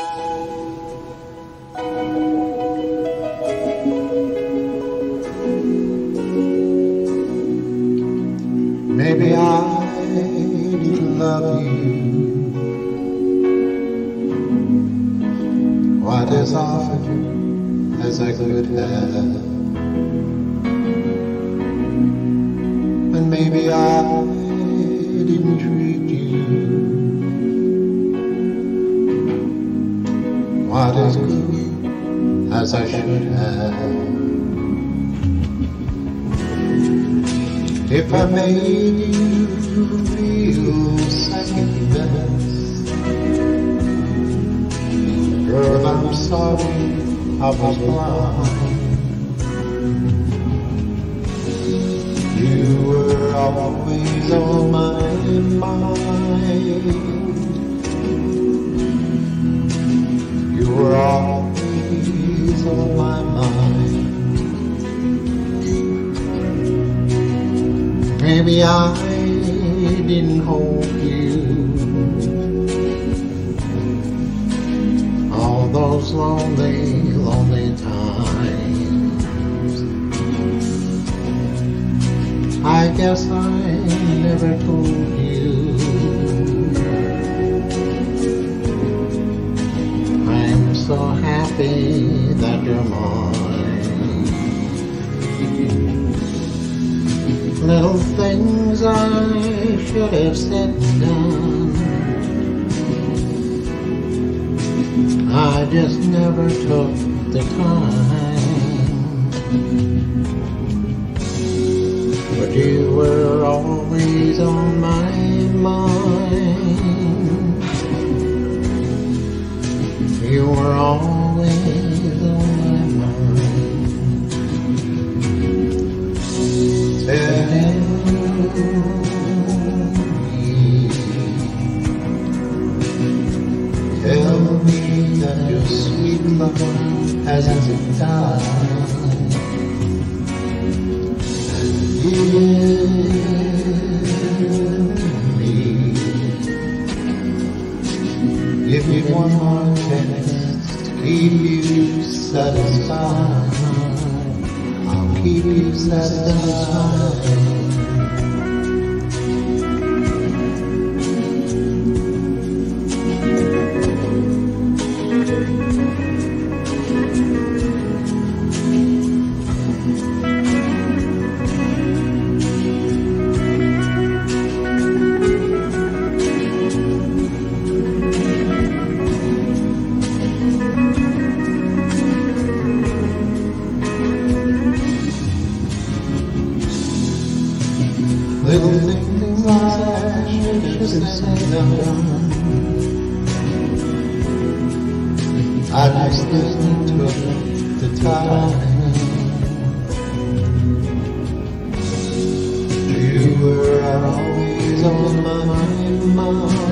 Maybe I didn't love you quite as often as I could have, and maybe I didn't treat you quite as good as I should have. If I made you feel second best, girl, I'm sorry I was blind. You were always on my mind. You were always on my mind. Maybe I didn't hold you all those lonely, lonely times. I guess I never told you I'm so happy that you're mine. Little things I should have said and done, I just never took the time. But you were always on my mind. You were always on my mind. Tell me that your sweet love hasn't died, and give me one more chance to keep you satisfied. I'll keep you satisfied. Little things I should have said and done, I just didn't took the time. You were always on my mind.